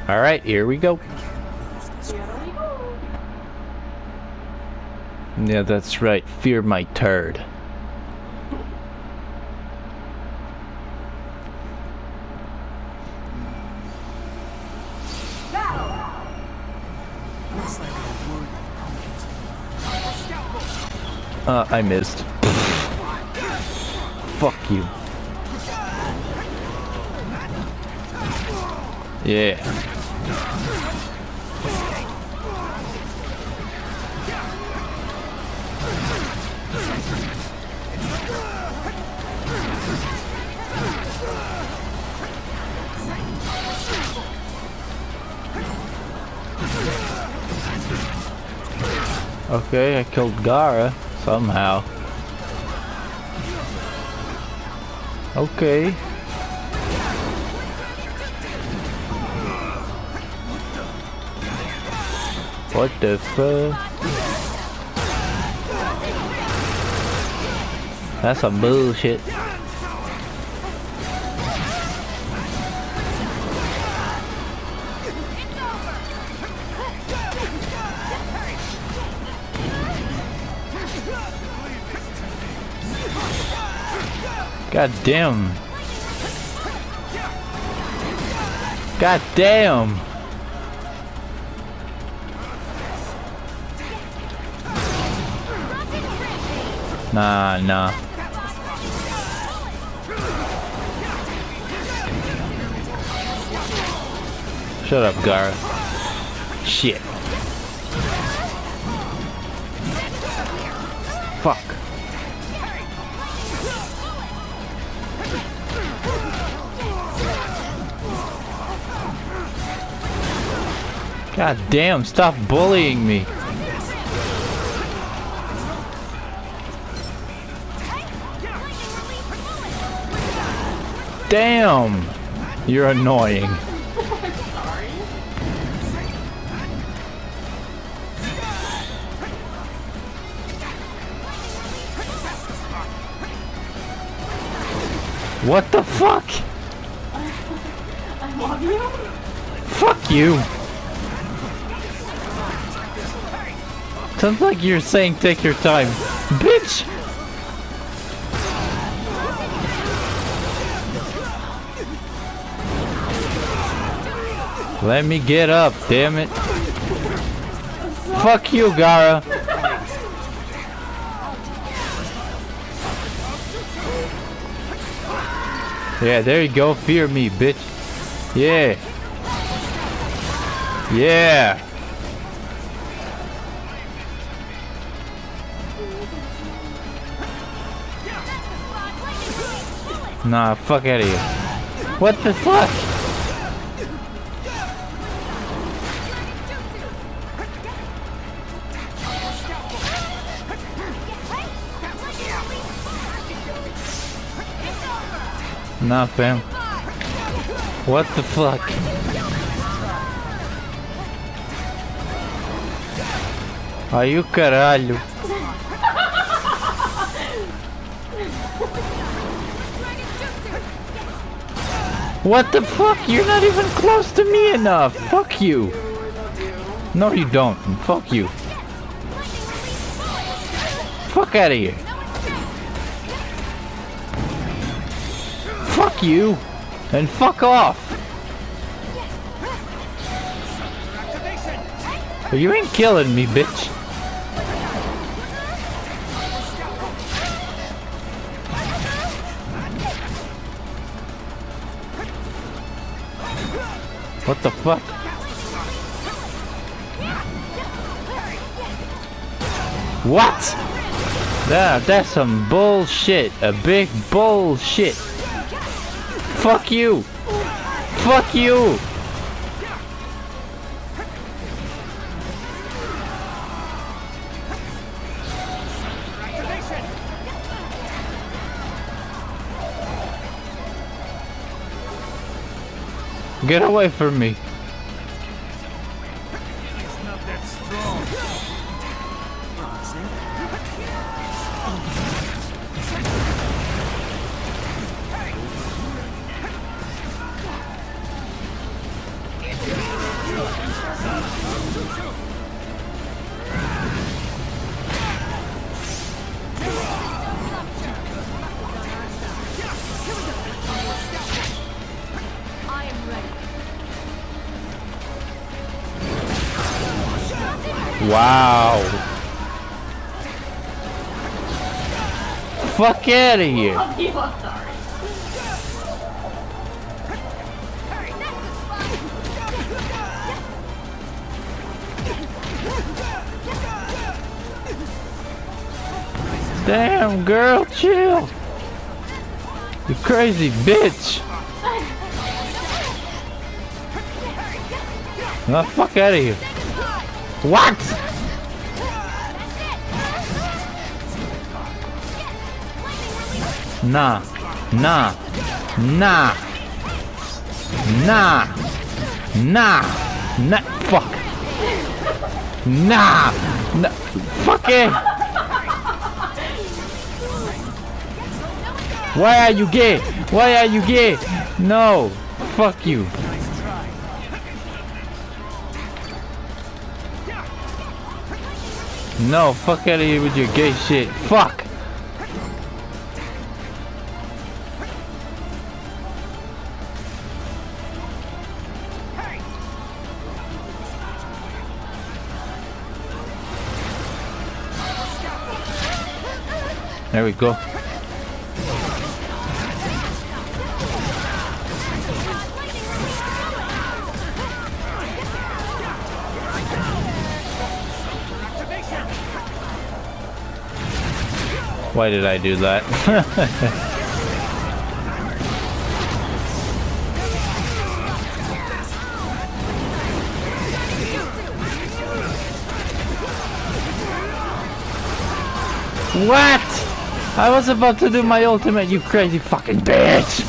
Alright, here we go. Yeah, that's right. Fear my turd. I missed. Fuck you. Yeah. Okay, I killed Gara somehow. Okay. What the fuck? That's some bullshit. God damn. God damn. Nah. Shut up, Gara. Shit. Fuck. God damn, stop bullying me. Damn! You're annoying. What the fuck? I love you. Fuck you. Sounds like you're saying take your time. Bitch! Let me get up, damn it. Fuck you, Gara. Yeah, there you go. Fear me, bitch. Yeah. Yeah. Nah, fuck out of here. What the fuck? Nah, fam. What the fuck? Aí o caralho. What the fuck? You're not even close to me enough. Fuck you. No, you don't. Fuck you. Fuck out of here. Fuck you. And fuck off. You ain't killing me, bitch. What the fuck? What? That's some bullshit. A big bullshit. Fuck you. Fuck you. Get away from me. It's not that strong. Wow. Fuck out of here. Fuck you, I'm sorry. Damn, girl, chill. You crazy bitch. Now fuck out of here. What? Nah. Nah. Nah. Nah. Nah. Nah. Fuck. Nah. Nah. Fuck it. Why are you gay? Why are you gay? No. Fuck you. No, fuck out of here with your gay shit. Fuck. There we go. Why did I do that? What? I was about to do my ultimate, you crazy fucking bitch!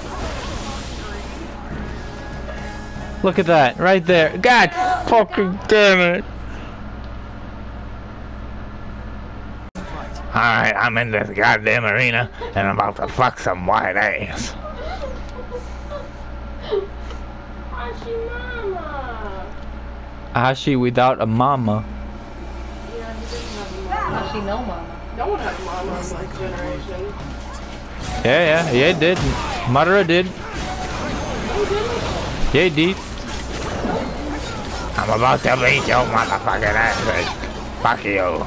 Look at that, right there. God fucking damn it! Alright, I'm in this goddamn arena and I'm about to fuck some white ass. Ashi mama. Ashi without a mama. Yeah, he doesn't have a mama. Ashi no mama. No one has mama in my generation. Yeah, it did. Madara did. Yeah, it did. I'm about to beat your motherfucking ass. Fuck you.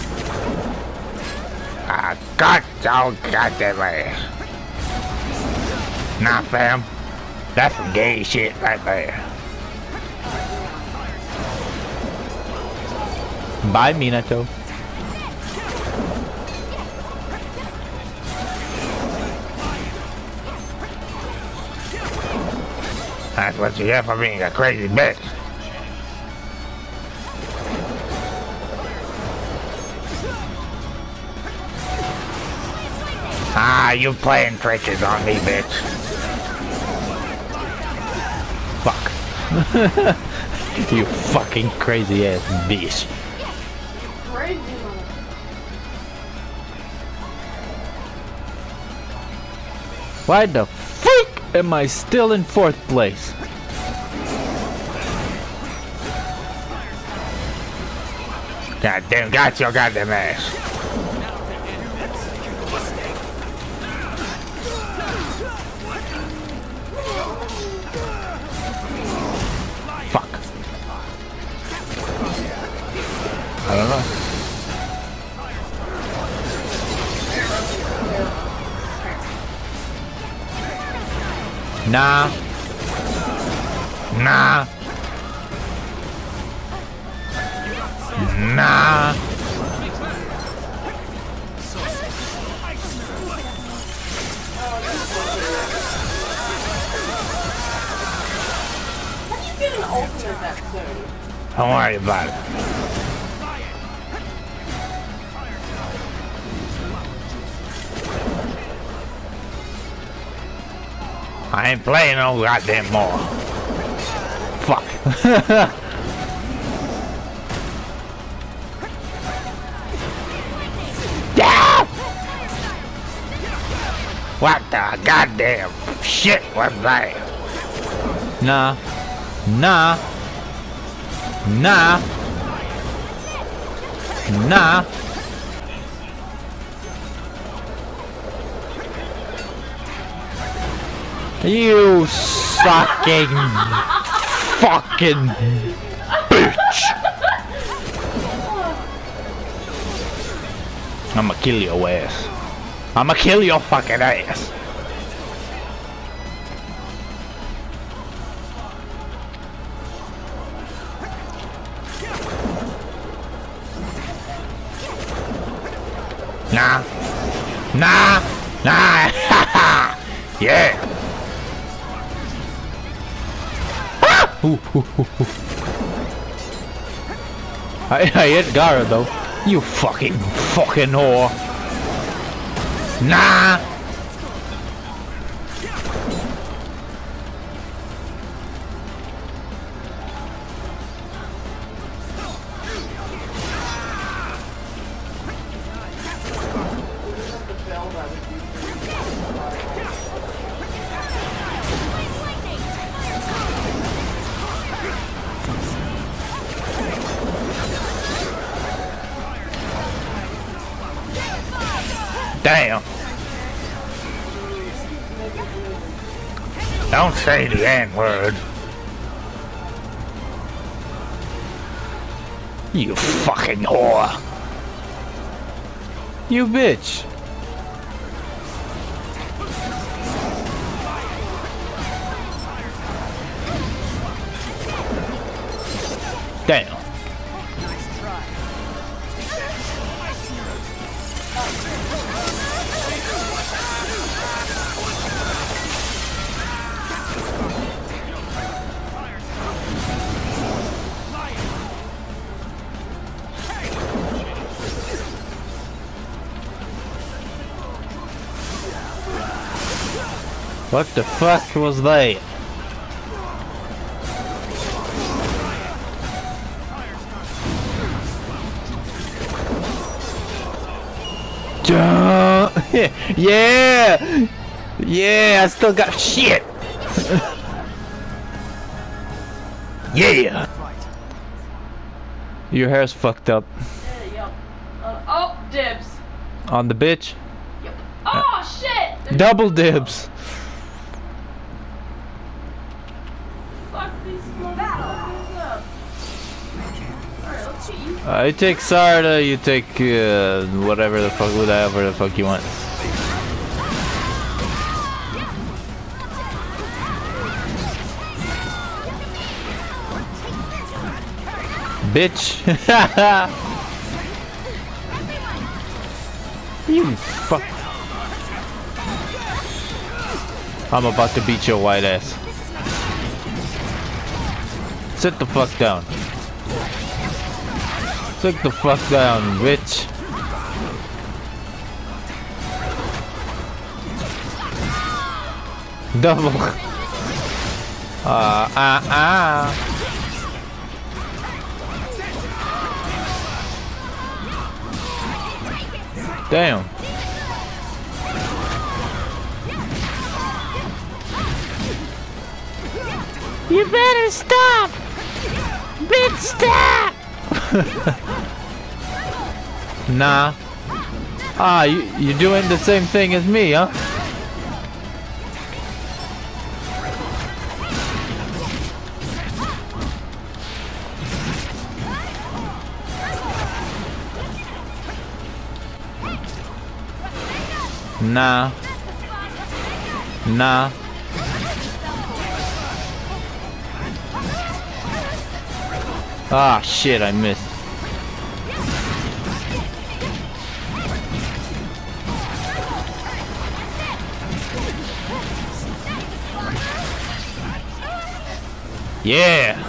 I got your goddamn ass. Nah, fam. That's some gay shit right there. Bye, Minato. That's what you get for being a crazy bitch. Ah, you playing tricks on me, bitch. Fuck. You fucking crazy ass bitch. Crazy. Why the freak am I still in 4th place? Goddamn, got your goddamn ass. Fuck. I don't know. Nah. Nah. Nah. How'd you get an ultimate that soon? Don't worry about it. I ain't playing no goddamn more. Fuck. Yeah! What the goddamn shit was that? Nah. Nah. Nah. Nah. You sucking fucking bitch. I'ma kill your ass. I'ma kill your fucking ass. Nah. Nah. Nah. Yeah. Ah! I hit Gara though. You fucking whore. Nah. Damn. Don't say the N-word. You fucking whore. You bitch. Damn. What the fuck was that? Yeah! Yeah, I still got shit! Yeah! Your hair's fucked up. Yep. Oh, dibs. On the bitch? Yep. Oh, shit! Double dibs! Fuck these motherfuckers up. Alright, let's see you. I take Sarda, you take whatever the fuck you want. Bitch! You fuck! I'm about to beat your white ass. Sit the fuck down. Sit the fuck down, bitch. Double. Damn. You better stop! Bitch, stop! Nah. Ah, you're doing the same thing as me, huh? Nah. Nah. Ah, shit, I missed. Yeah.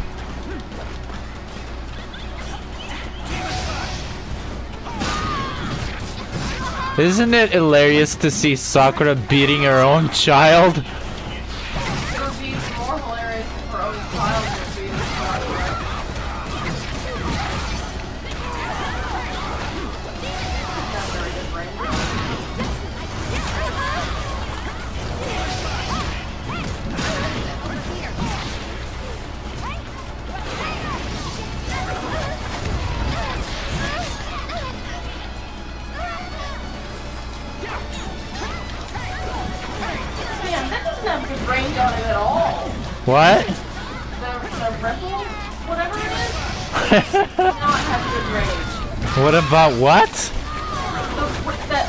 Isn't it hilarious to see Sakura beating her own child? It would be more hilarious if her own child would be the Sakura. Not very good brain. Man, that doesn't have good range on it at all. What? The ripple, whatever it is, does not have good range. What about what?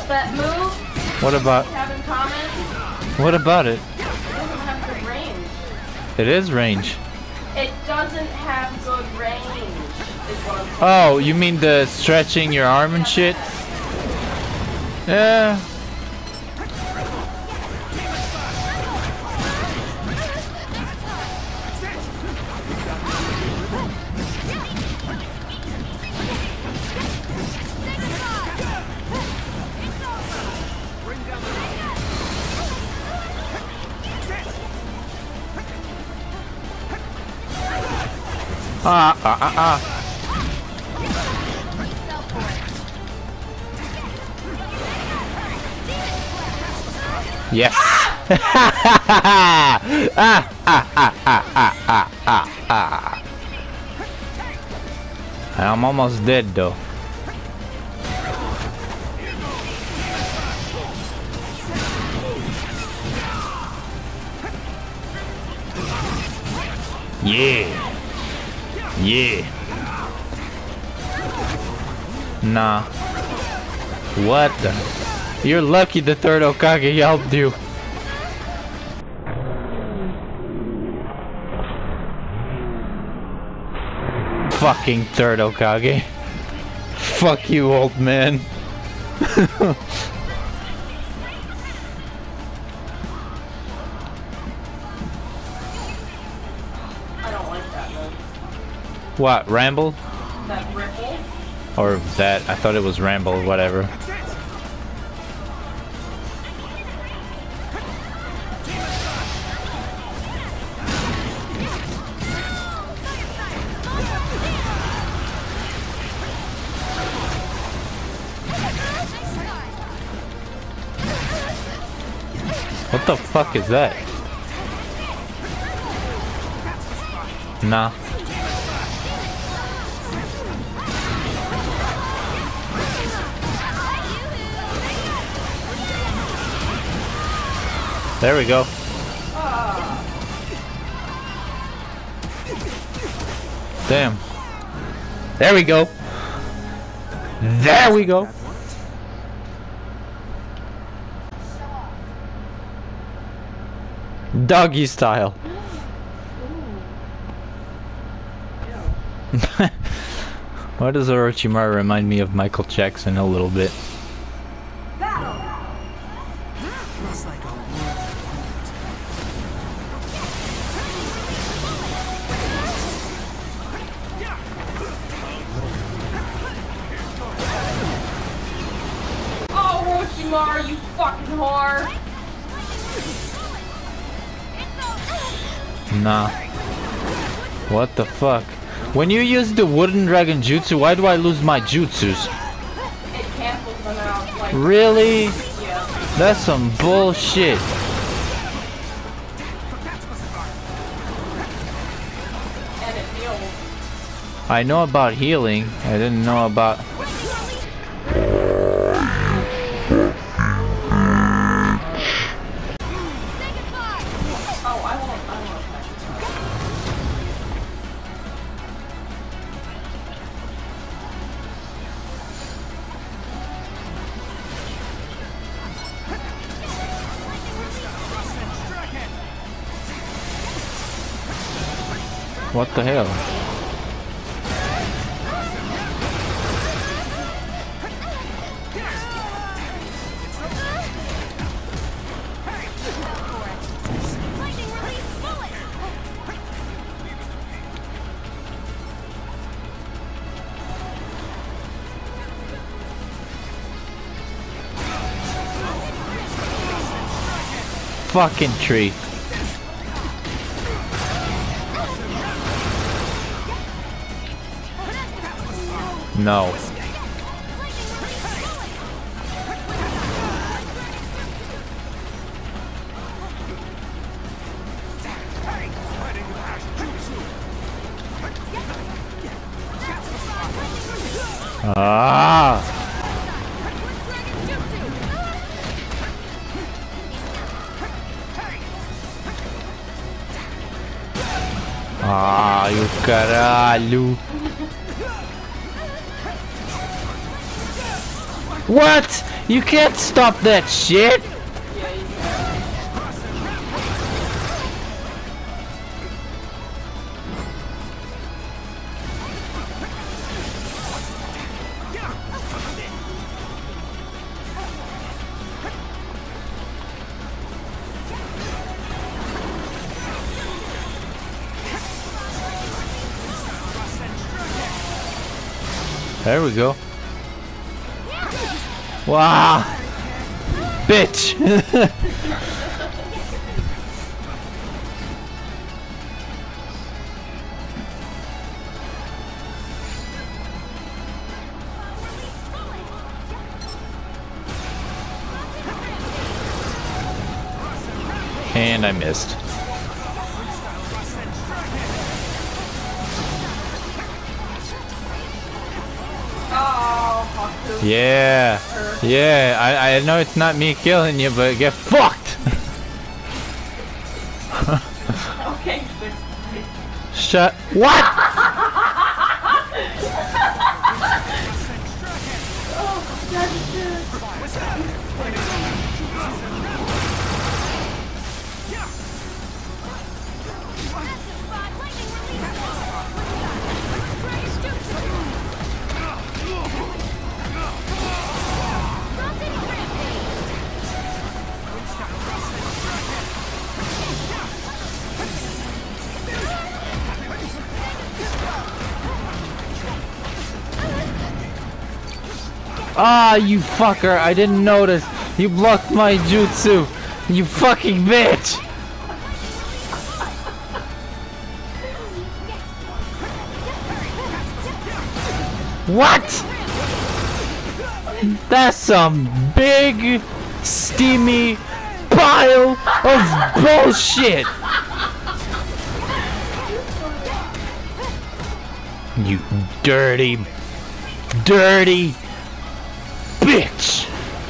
that move What about? have in common? What about it? It doesn't have good range. It is range. It doesn't have good range, is what I'm saying. Oh, you mean the stretching your arm and shit? Yeah. Yes. I'm almost dead though. Yeah. Yeah. Nah. What the? You're lucky the third Hokage helped you. Fucking third Hokage. Fuck you, old man. I don't like that move. What, Ramble? That ripple. Or that, I thought it was Ramble, whatever. What the fuck is that? Nah. There we go. Damn. There we go. There we go. Doggy style. Why does Orochimaru remind me of Michael Jackson a little bit? Oh, Orochimaru, you fucking whore! Nah. What the fuck? When you use the wooden dragon jutsu, why do I lose my jutsus? It cancels them out, like... Really? Yeah. That's some bullshit. And it heals. I know about healing. I didn't know about... Oh, I won't attack. What the hell? Fucking tree. No. Ah. Ai, o caralho. What? You can't stop that shit! Yeah, you can. There we go. Wow! Bitch! And I missed. Oh, fuck you. Yeah. Yeah, I know it's not me killing you, but get fucked! Okay. Shut. What?! Ah, you fucker! I didn't notice! You blocked my jutsu! You fucking bitch! What?! That's some big, steamy pile of bullshit! You dirty, dirty bitch!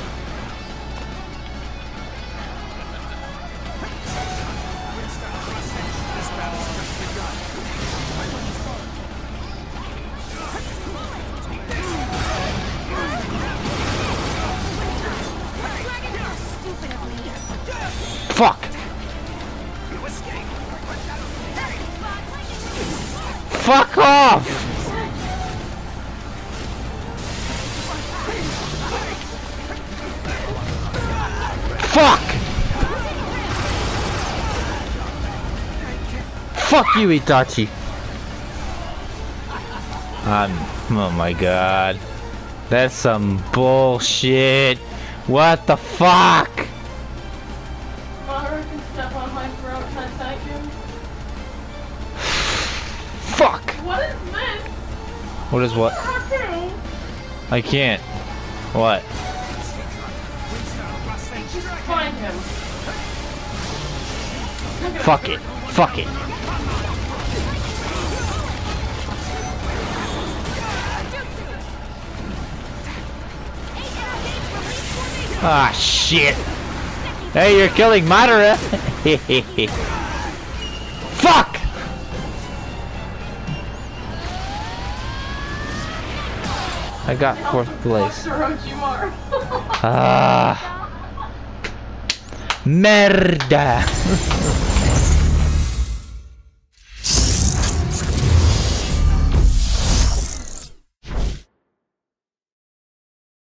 Fuck! Fuck off! Fuck! Fuck you, Itachi! Oh my god. That's some bullshit! What the fuck? Mara can step on my throat and I thank him. Fuck! What is this? What is what? Cartoon? I can't. What? Just find him. Look at Fuck him. it. Fuck it. Ah, shit. Hey, you're killing Madara. Fuck! I got fourth place. Orochimaru. Ah. Merda.